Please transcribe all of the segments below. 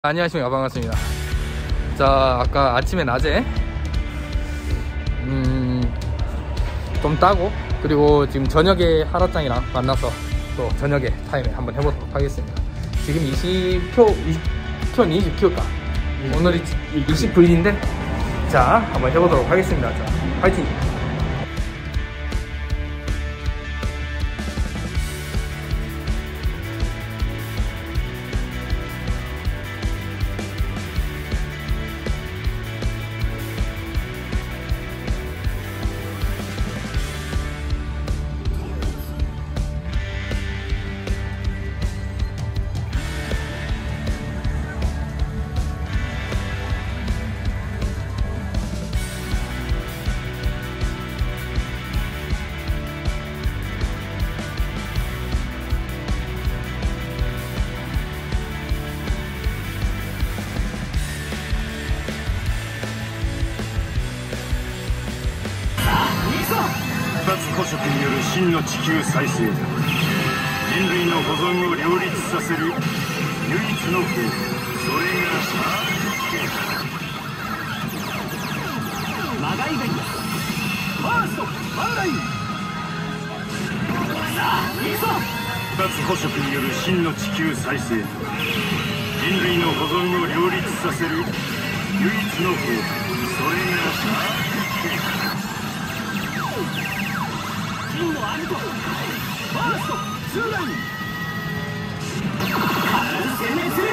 안녕하십니까, 반갑습니다. 자, 아까 아침에 낮에 좀 따고, 그리고 지금 저녁에 하라짱이랑 만나서 또 저녁에 타임에 한번 해보도록 하겠습니다. 지금 20kg까? 오늘이 20V인데 자, 한번 해보도록 하겠습니다. 자, 파이팅! 二つ古色による真の地球再生だ。人類の保存を両立させる唯一の方法、それがマガイガイだ。ファーストマンライン。さあ行くぞ。 二つ古色による真の地球再生だ。人類の保存を両立させる唯一の方法、それが金のアルト。ファーストツーライン。必ず専念する。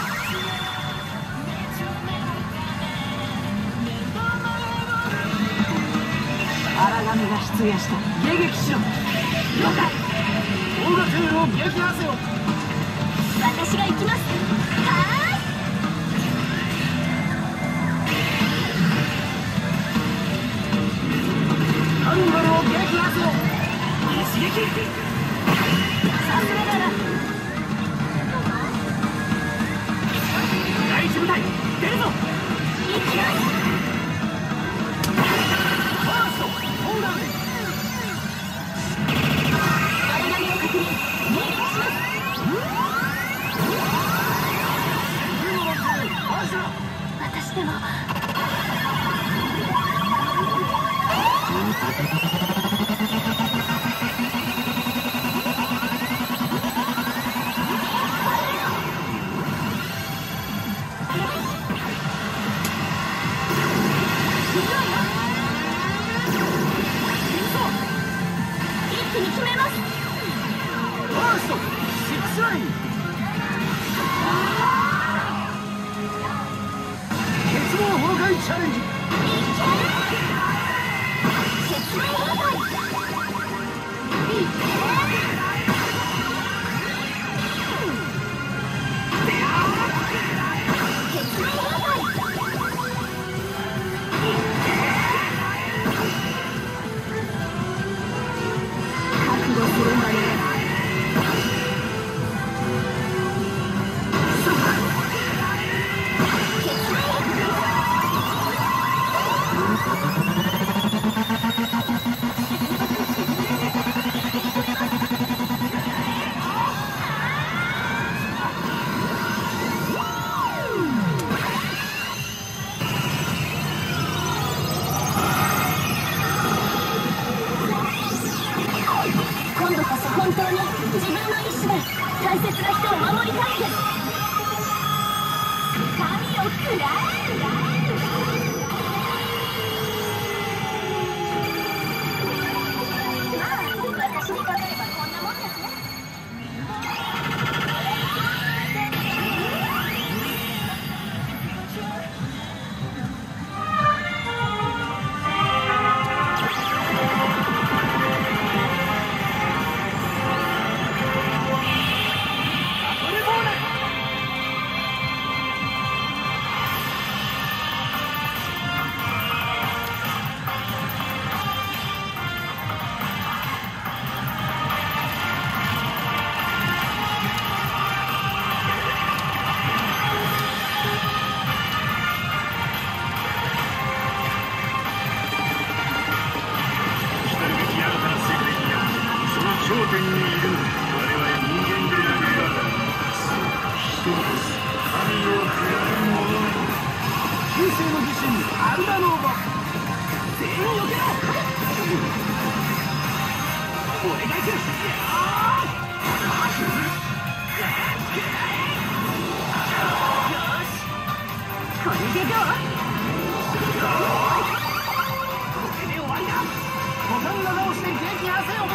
荒神が出現した。迎撃しろ。了解。大型経路を見分け合わせよ。 私が行きます。はーい。 ハンバルを撃破せよ。一撃。 さすがだな。 第一部隊出るぞ。 行きます。 ファーストホーダウン。 荒波を確認。迎撃します。私でも一気に決めます。 ファーストシックスライン。結合崩壊チャレンジ。覚悟するんだね。 今度こそ本当に自分の意志で大切な人を守りたいです。神を食らえ。私にかかればこんなもんですね。 ガンダノーボ全員避けろ俺が行くよしこれでどうこれで終わりだボタン長押しで撃破せよ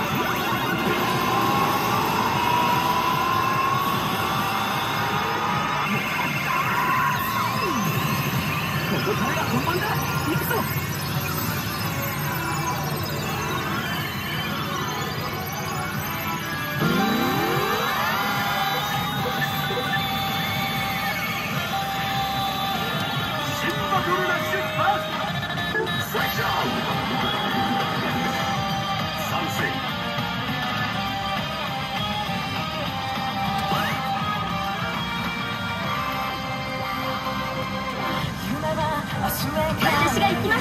ここからが本番だ行くぞ新バトルラッシュパーセクション参戦私が行きます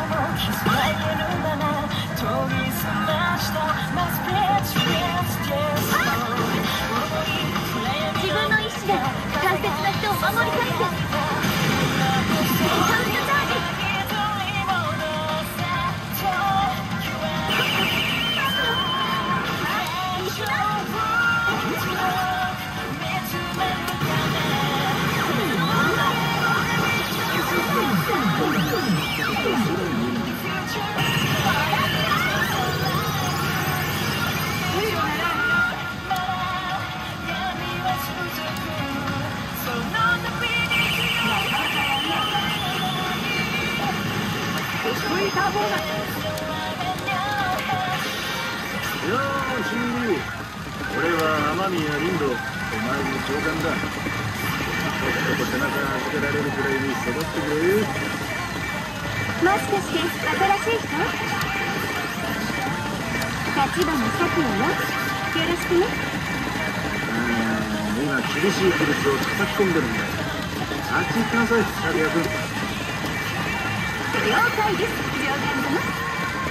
自分の意志で大切な人を守りたいんですカウントチャージよーし俺は雨宮リンドお前に長官だとっとと背中預けられるくらいに育ってくれもしかして新しい人？立花咲夜よ。よろしくね。 今厳しい規律を叩き込んでるんだよあっち行ってなさい拓也君了解です上官様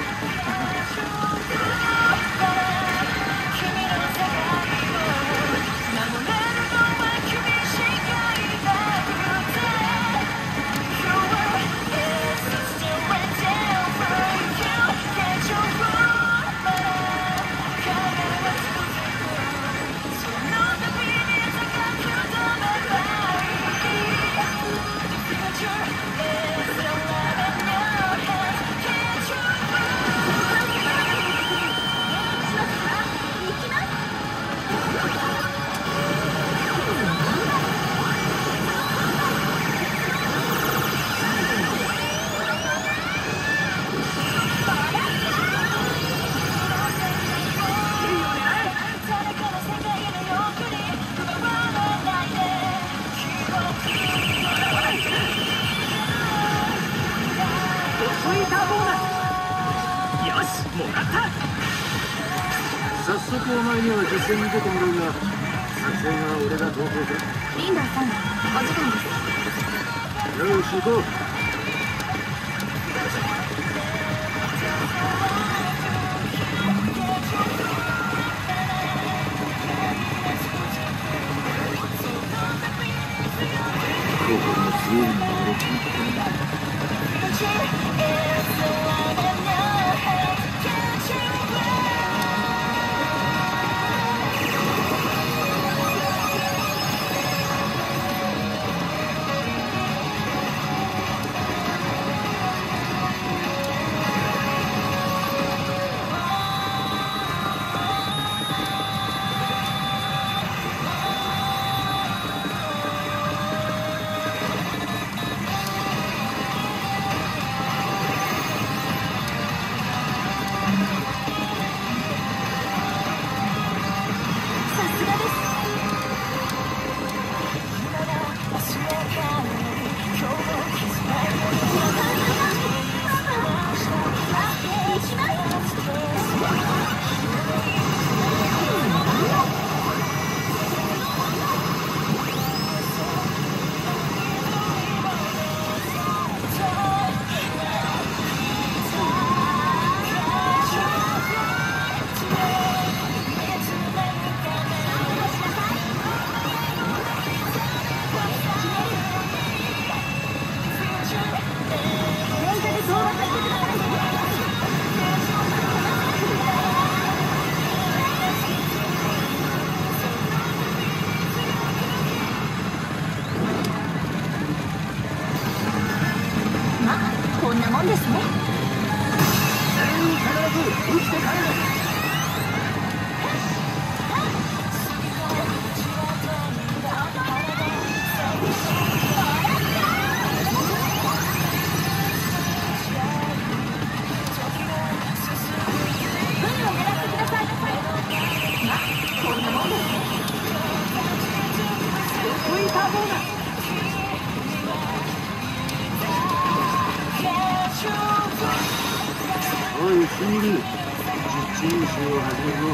早速お前には実戦に出てもらうが作戦は俺が同行だリンダーさんお時間ですよし行こうここも強いのが俺聞いてたんだもんですね。 全員必ず生きて帰れ。おい、シンリー、実地優勝を始めるぞ。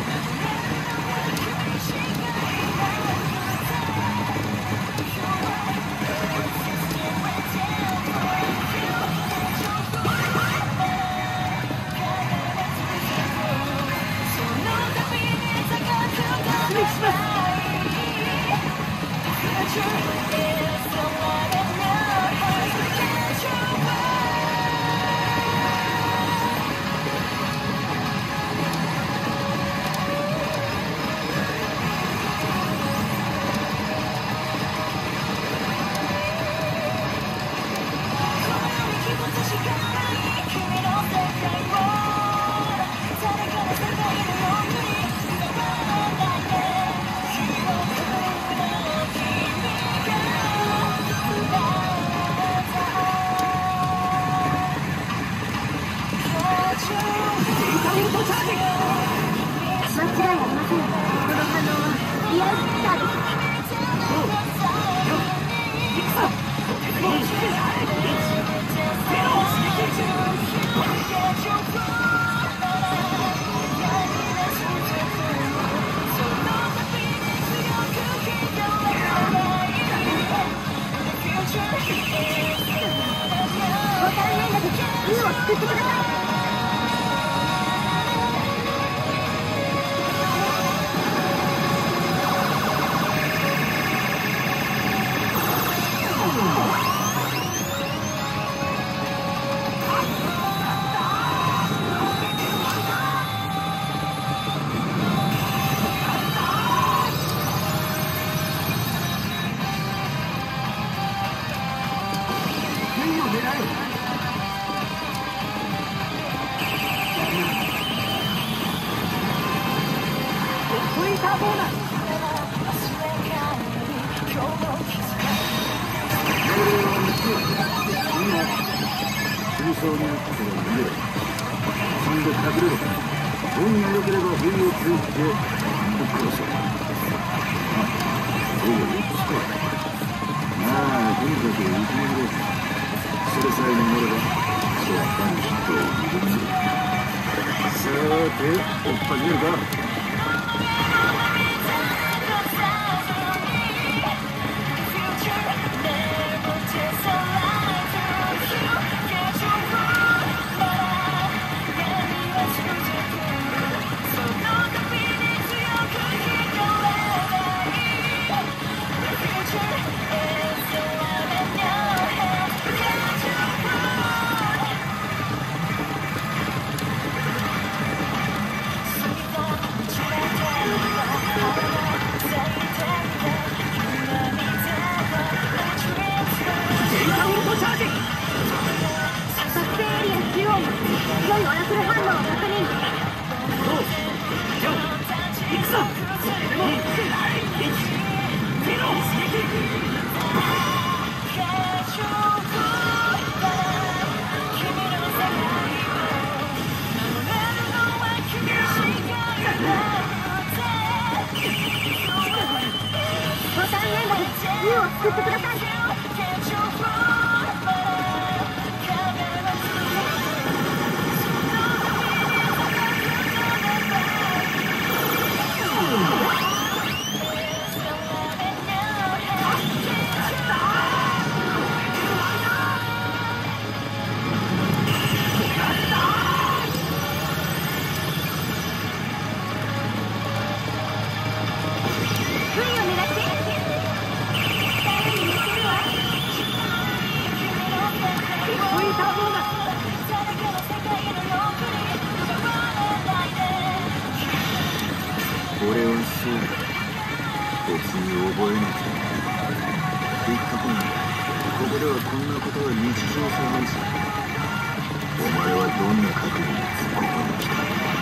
お前はどんな覚悟につくことに来た。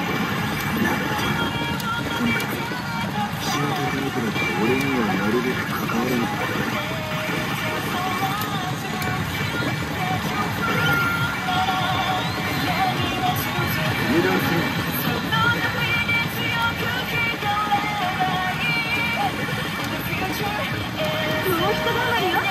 とにかく仕事だけだと俺にはなるべく関わらなかった。油断するな。 もう一頑張りよ。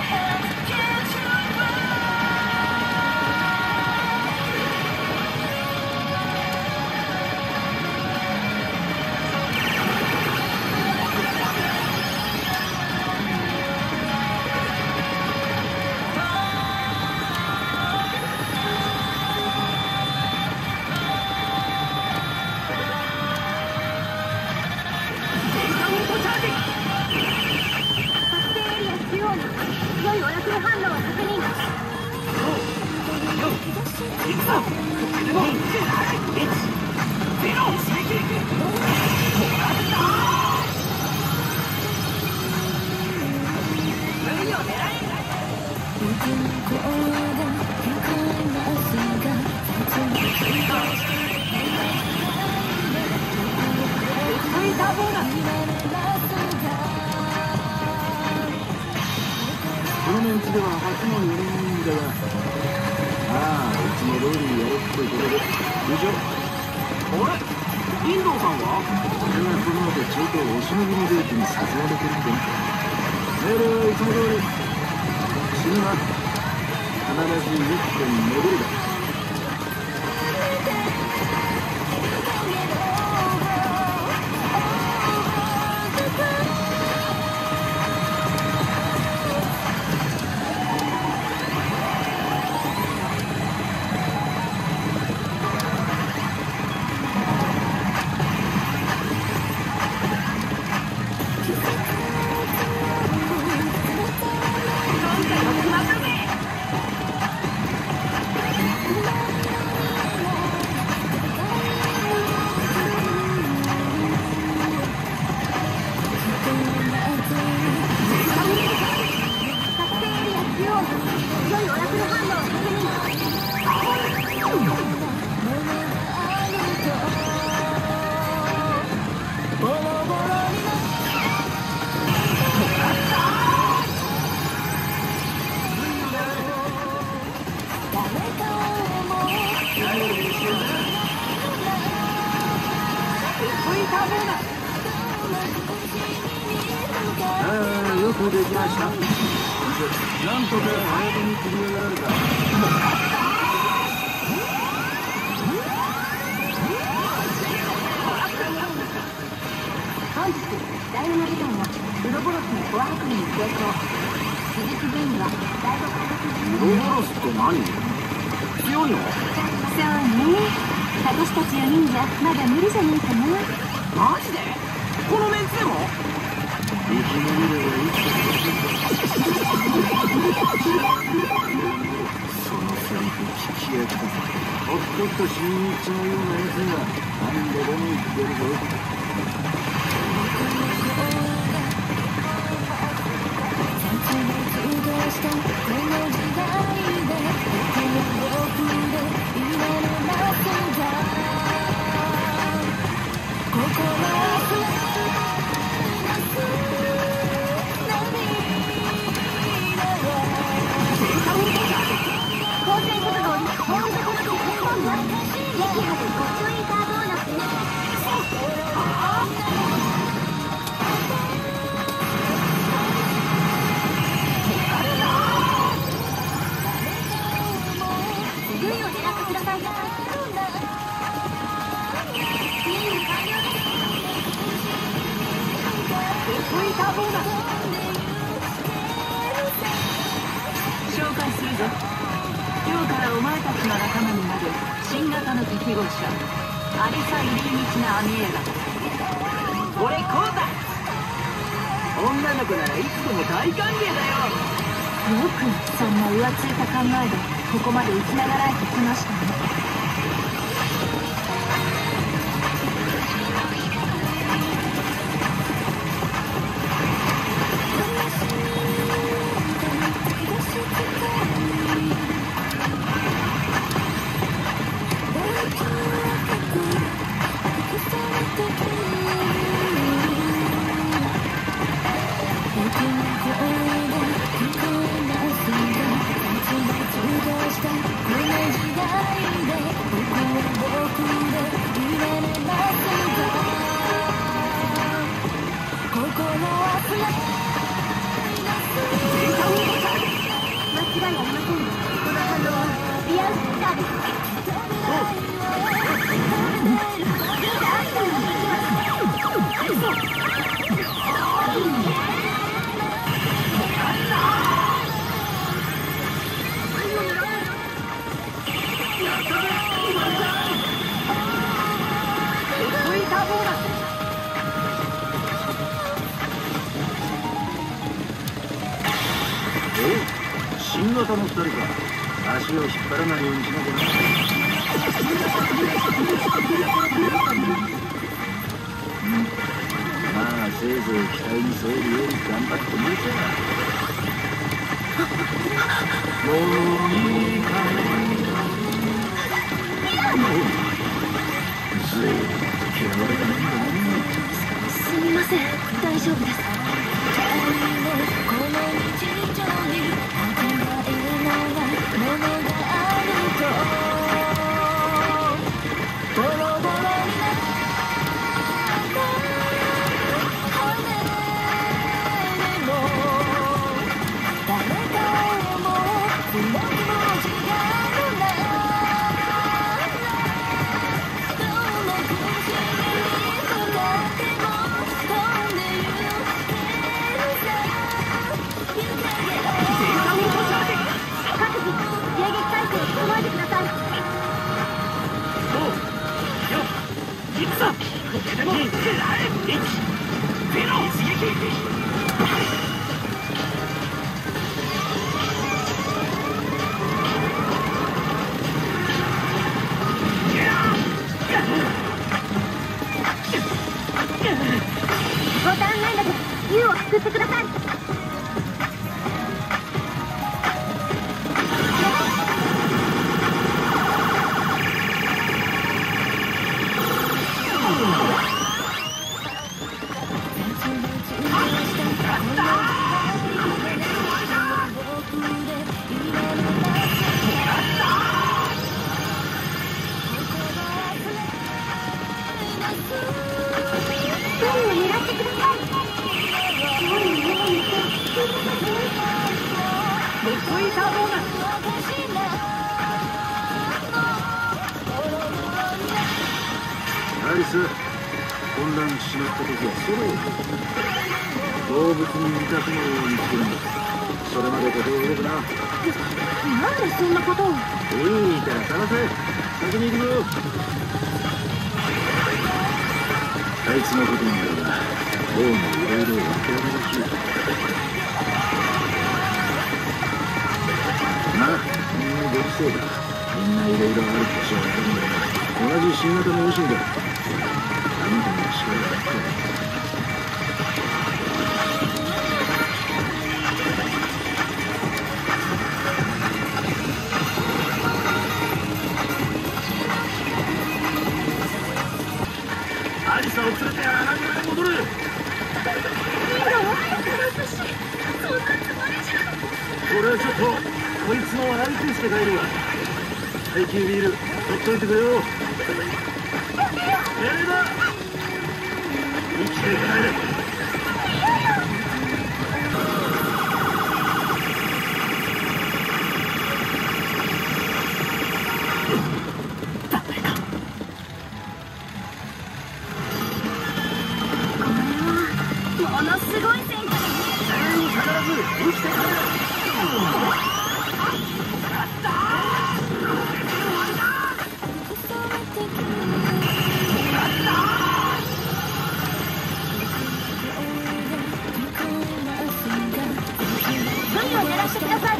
このメンツでは初の4人だが、ああ、いつも通りやるってことで。でしょ。あれ、インドさんは？俺はこの後ちょうどおしのぎのデートに誘われてるんだ。命令はいつも通り。死ぬな。必ず1分戻るだ。よくできました。なんとか早めに切り上げられた。 本日第7時間はウロボロスのコアハクに成功。鈴木議員は第5科学ウロボロスって何？強いの？ そうね。私たち4人じゃまだ無理じゃないかな。 マジで？このメンツでも？ 生き延びればいいって。そのセリフ聞き飽きた。ほっとくと死にに行っちまうようなやつには何度でも言ってるぞ。 紹介するぞ。今日からお前たちの仲間になる新型の適合者アリサ・イリーニチナ・アミエーラ。俺こうだ。女の子ならいつでも大歓迎だよ。 よくそんな浮ついた考えでここまで生きながらえてきましたね。 新型の2人か。足を引っ張らないようにしなきゃな。まあせいぜい期待に添えるように頑張ってみるか。もういいかずいぶん嫌われたもんだね。 すみません、大丈夫です。ボタンなんだけど U を救ってください。 アリス、混乱しちまった時はソロを動物に似た雲を見つけるんだ。それまでことを動くな。 なんでそんなことを。 いいから探せ。先に行くぞ。あいつのことなんだがどうもいろいろわけあるらしい。まあみんな元気そうだ。みんないろいろある年はわかるんだが同じ新型の維新だ。あなたの力があってアリサを連れてアナグラに戻る。俺はちょっとこいつの相手して帰るわ。配給ビール取っといてくれよ。命令だ。生きて帰れ。 ものすごい戦果。 必ず生きて帰れ。 何をやらせてください。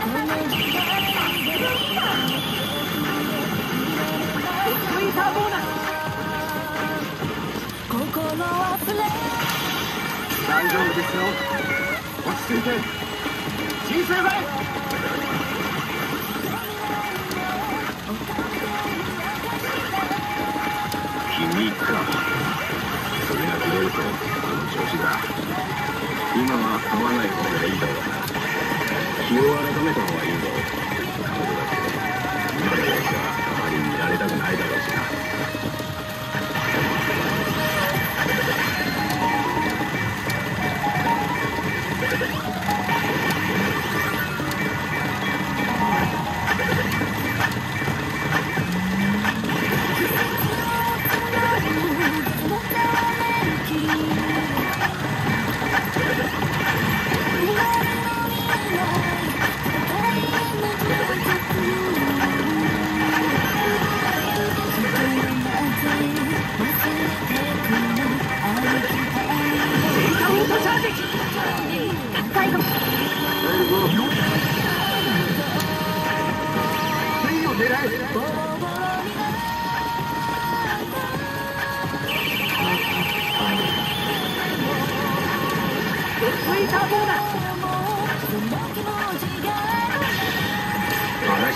大丈夫ですよ。落ち着いて。小さいばい。君か。それが切れるとこの調子だ。今は会わない方がいいだろうな。気を改めた方がいいぞ。顔だって今の様子はあまり見られたくないだろうしな。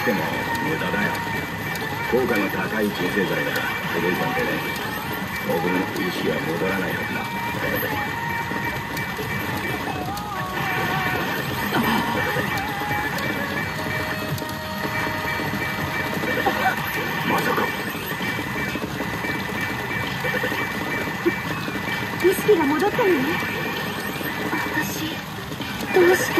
しても無駄だよ。効果の高い鎮静剤が届いたんでね、モグルの意識は戻らないはずだ。まさか意識が戻ったのね。私どうして。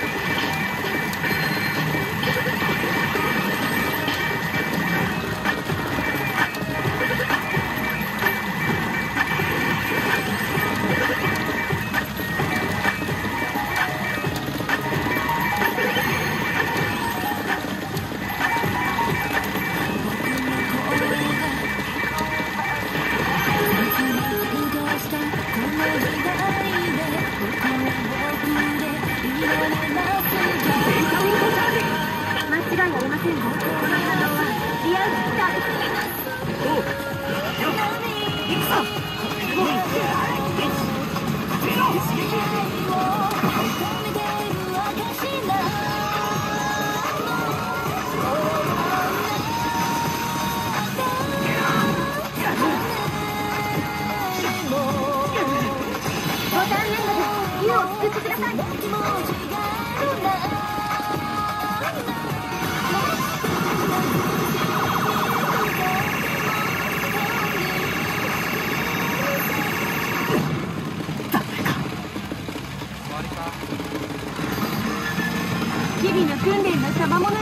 日々の訓練の賜物ね。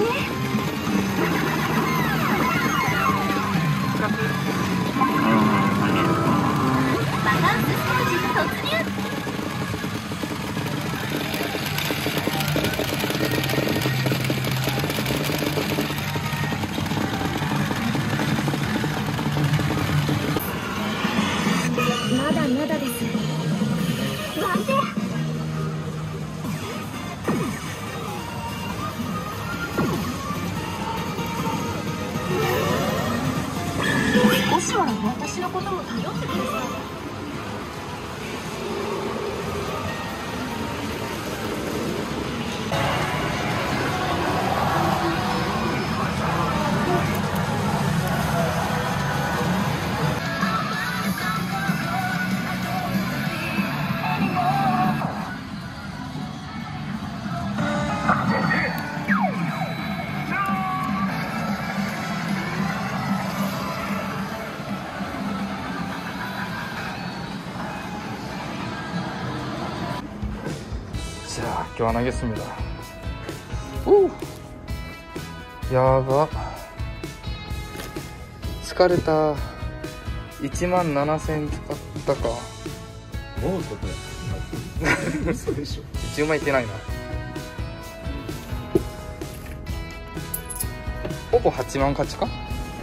バカンスステージ突入。まだまだです。なんで。少しは私のことも頼ってください。 자, 교환하겠습니다. 오! 야바. 疲れた。17,000使ったか。 もうそこや。嘘でしょ。 10万いってないな。ほぼ8만 가치 까?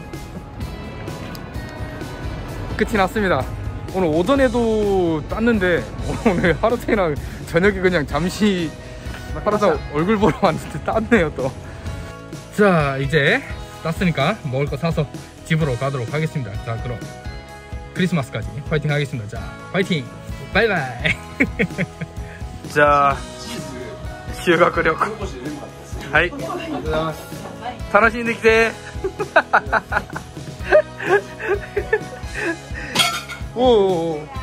끝이 났습니다. 오늘 오전에도 땄는데 오늘 하루 종일 저녁에 그냥 잠시 하루 종일 얼굴 보러 왔는데 땄네요 또. 자, 이제 땄으니까 먹을 거 사서 집으로 가도록 하겠습니다. 자, 그럼 크리스마스까지 파이팅 하겠습니다. 자, 파이팅! 바이바이! 자,修学旅行. 하이.楽しんできて. 오.